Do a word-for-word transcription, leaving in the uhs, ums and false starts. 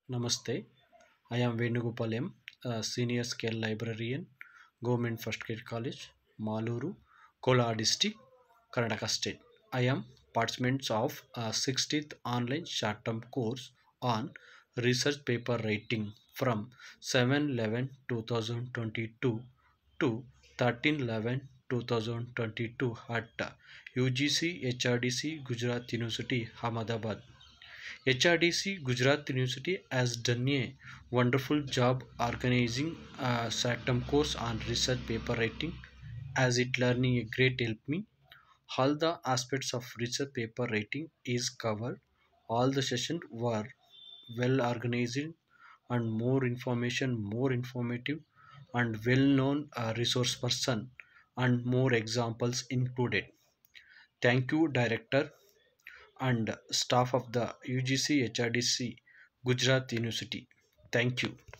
Namaste. I am Venugopal, a senior scale librarian, Government First Grade College, Maluru, Kola District, Karnataka State. I am participant of a sixtieth online short-term course on research paper writing from seven eleven twenty twenty-two to thirteen eleven twenty twenty-two at U G C H R D C Gujarat University, Ahmedabad. H R D C Gujarat University has done a wonderful job organizing a short-term course on research paper writing as it learning a great help me. All the aspects of research paper writing is covered. All the sessions were well organized and more information, more informative and well-known uh, resource person and more examples included. Thank you, Director and staff of the U G C H R D C Gujarat University. Thank you.